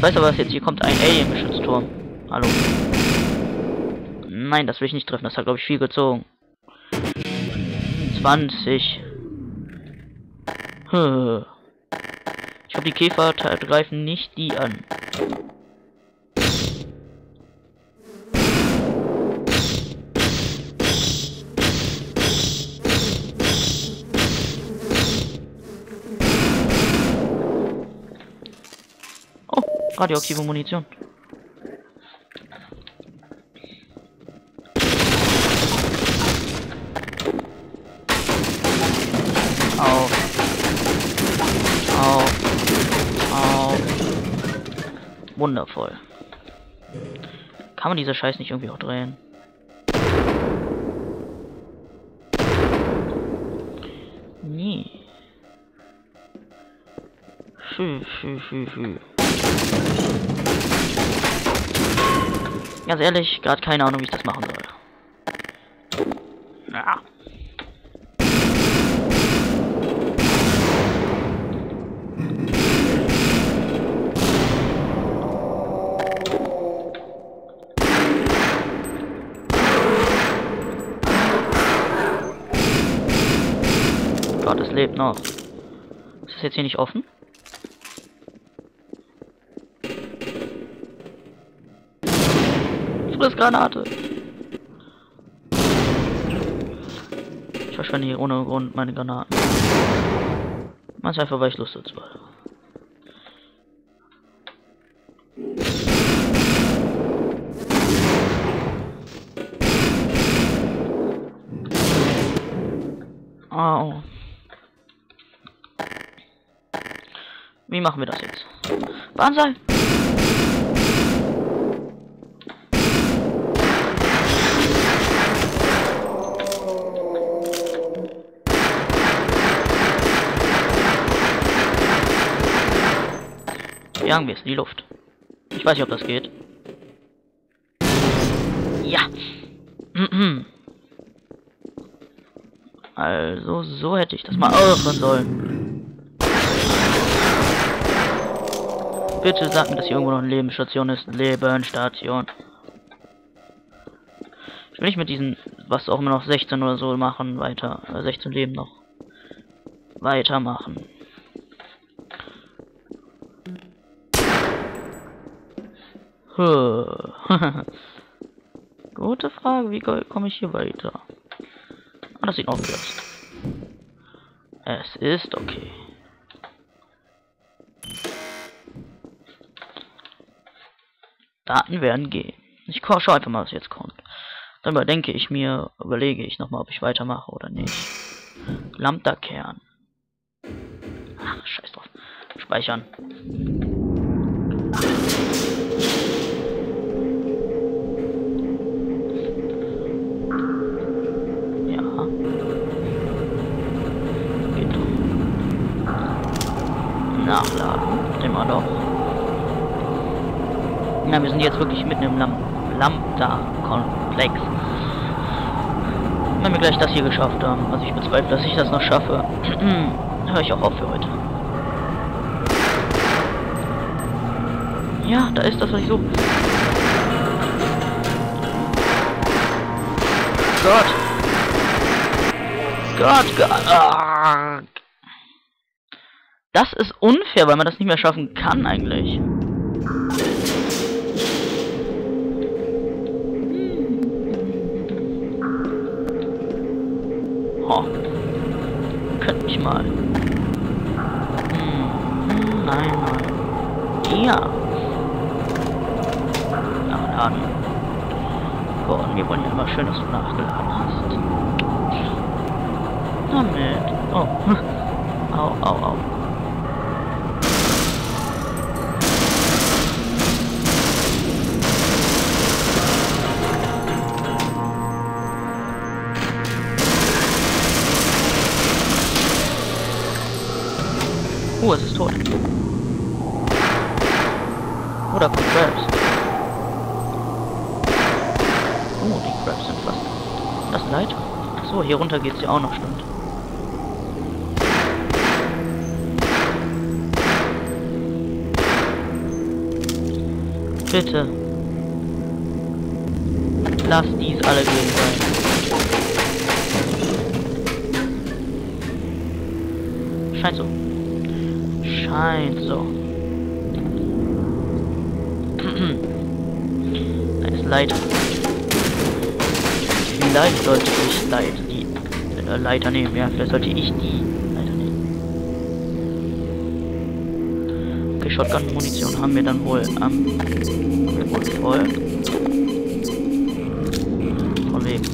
weiß aber, was jetzt hier kommt. Ein Alien-Geschützturm. Hallo. Nein, das will ich nicht treffen. Das hat, glaube ich, viel gezogen. 20. Ich glaube, die Käfer greifen nicht die an. Oh, radioaktive Munition. Au. Au. Au. Wundervoll. Kann man diese Scheiß nicht irgendwie auch drehen? Nee. Schü. Ganz ehrlich, gerade keine Ahnung, wie ich das machen soll. Ja. Gott, es lebt noch. Ist das jetzt hier nicht offen? Granate. Ich verschwende hier ohne Grund meine Granaten. Manchmal einfach, weil ich Lust dazu habe. Oh. Wie machen wir das jetzt? Banzai! Jagen wir es in die Luft. Ich weiß nicht, ob das geht. Ja. Also, so hätte ich das mal öffnen sollen. Bitte sag mir, dass hier irgendwo noch eine Lebensstation ist. Lebensstation. Ich will nicht mit diesen, was auch immer noch 16 oder so machen, weiter. 16 Leben noch. Weitermachen. Gute Frage, wie komme ich hier weiter? Ah, das sieht auch gut aus. Es ist okay. Daten werden gehen. Ich schaue einfach mal, was jetzt kommt. Dann überlege ich nochmal, ob ich weitermache oder nicht. Lambda-Kern. Ach, scheiß drauf. Speichern. Nachladen. Immer doch. Ja, wir sind jetzt wirklich mitten im Lambda-Komplex. Wenn wir gleich das hier geschafft haben, also ich bezweifle, dass ich das noch schaffe, höre ich auch auf für heute. Ja, da ist das, was ich suche. Gott. Ah. Das ist unfair, weil man das nicht mehr schaffen kann eigentlich. Oh. Könnte ich mal. Nein. Ja. Nachladen. So, und wir wollen ja immer schön, dass du nachgeladen hast. Damit. Oh. Au. Es ist tot. Oder kommt Crabs. Oh, die Crabs sind fast. Das ist ein Leiter. Achso, hier runter geht's ja auch noch, stimmt. Bitte. Lass dies alle gehen sein. Scheint so. Scheint so. Da ist Leiter. Vielleicht sollte ich die Leiter nehmen. Ja, vielleicht sollte ich die Leiter nehmen. Okay, Shotgun-Munition haben wir dann wohl voll. Von wegen.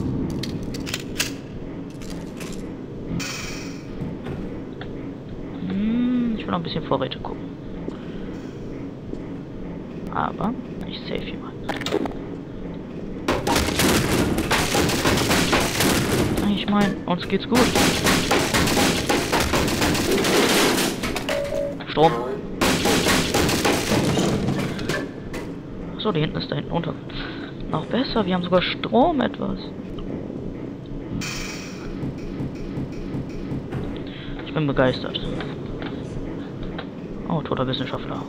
Ich will noch ein bisschen Vorräte gucken. Aber ich save hier mal. Ich meine, uns geht's gut. Strom. So, die hinten ist da hinten unter. Noch besser, wir haben sogar Strom etwas. Ich bin begeistert. Oh, toter Wissenschaftler.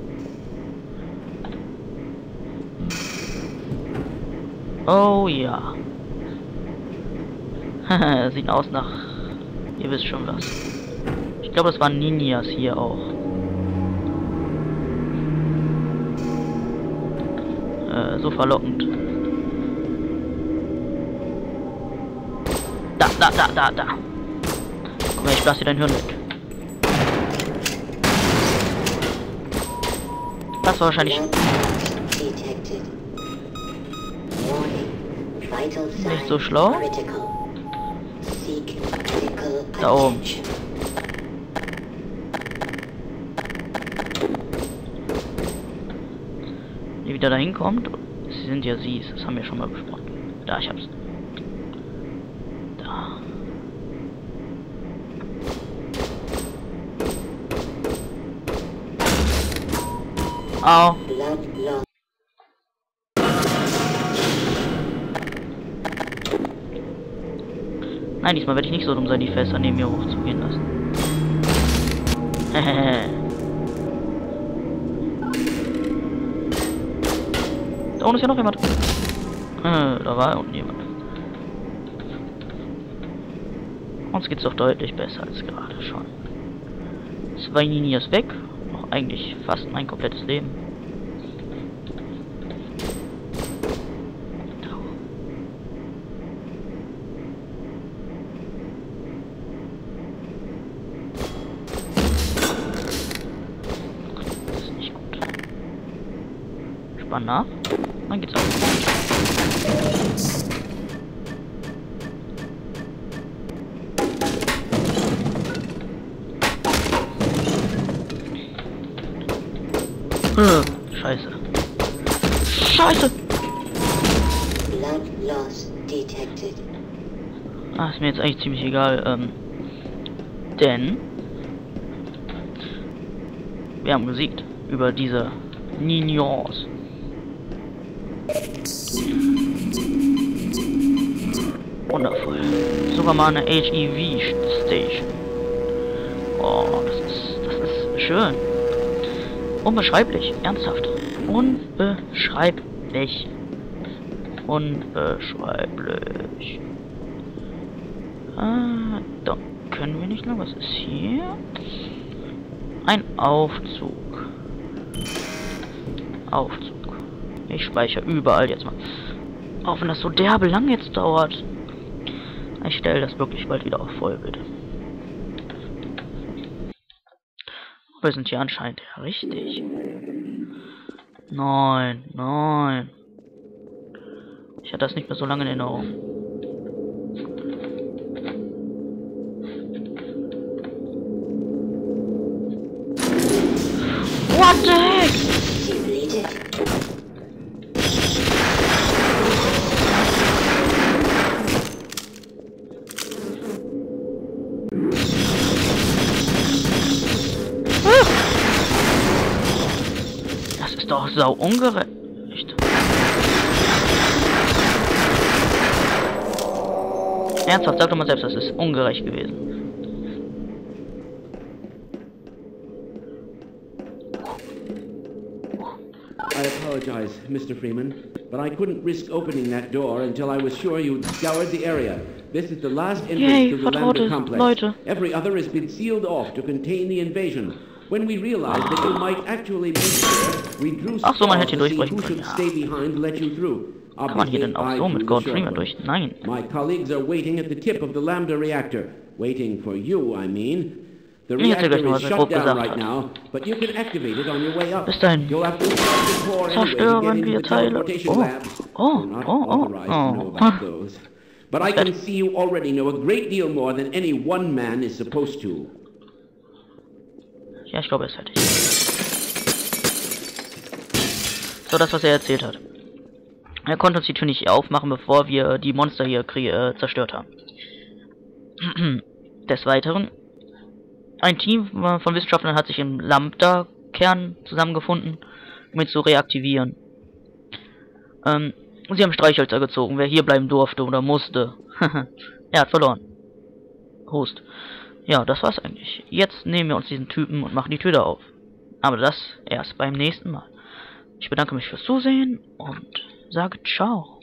Oh ja. Sieht aus nach... Ihr wisst schon was. Ich glaube, das waren Ninjas hier auch. So verlockend. Da. Guck mal, ich lasse dir dein Hirn weg. Das war wahrscheinlich... Nicht so schlau. Da oben. Wie wieder dahin kommt. Sie sind ja sie, das haben wir schon mal besprochen. Da, ich hab's. Da. Au. Nein, diesmal werde ich nicht so dumm sein, die Fässer neben mir hochzugehen lassen. Da unten ist ja noch jemand. Da war unten jemand. Uns geht's doch deutlich besser als gerade schon. 2 Ninjas weg. Noch eigentlich fast mein komplettes Leben. Das ist nicht gut. Spann nach. Dann geht's auch. Scheiße. Scheiße! Ah, ist mir jetzt eigentlich ziemlich egal, denn wir haben gesiegt über diese Ninjas. Wundervoll. Sogar mal eine HEV-Station. Oh, das ist schön. Unbeschreiblich. Ernsthaft. Unbeschreiblich. Unbeschreiblich. Da können wir nicht lang. Was ist hier? Ein Aufzug. Aufzug. Ich speichere überall jetzt mal. Auch wenn das so derbe lang jetzt dauert. Ich stelle das wirklich bald wieder auf voll, bitte. Wir sind hier anscheinend ja richtig. Nein. Ich hatte das nicht mehr so lange in Erinnerung. What the heck? Das ist doch sau ungerecht. Ernsthaft, sag doch mal selbst, das ist ungerecht gewesen. I apologize, Mr. Freeman, but I couldn't risk opening that door until I was sure you'd scoured the area. This is the last entrance to the Lambda complex. Leute. Every other has been sealed off to contain the invasion. When we realized that you might actually be here, we drew straws to see who should stay behind to let you through. Kann man hier denn auch so mit Gordon Freeman durch? Nein. My colleagues are waiting at the tip of the Lambda reactor. Waiting for you, I mean. The reactor is shut down right now, but you can activate it on your way up. Bis dahin. You'll have to start the core anyway to get into the teleportation labs. You're not authorized to know about those. But I can see you already know a great deal more than any one man is supposed to. Ja, ich glaube, er ist fertig. So, das, was er erzählt hat. Er konnte uns die Tür nicht aufmachen, bevor wir die Monster hier zerstört haben. Des Weiteren, ein Team von Wissenschaftlern hat sich im Lambda-Kern zusammengefunden, um ihn zu reaktivieren. Sie haben Streichhölzer gezogen, wer hier bleiben durfte oder musste. Er hat verloren. Hust. Ja, das war's eigentlich. Jetzt nehmen wir uns diesen Typen und machen die Tür da auf. Aber das erst beim nächsten Mal. Ich bedanke mich fürs Zusehen und sage ciao.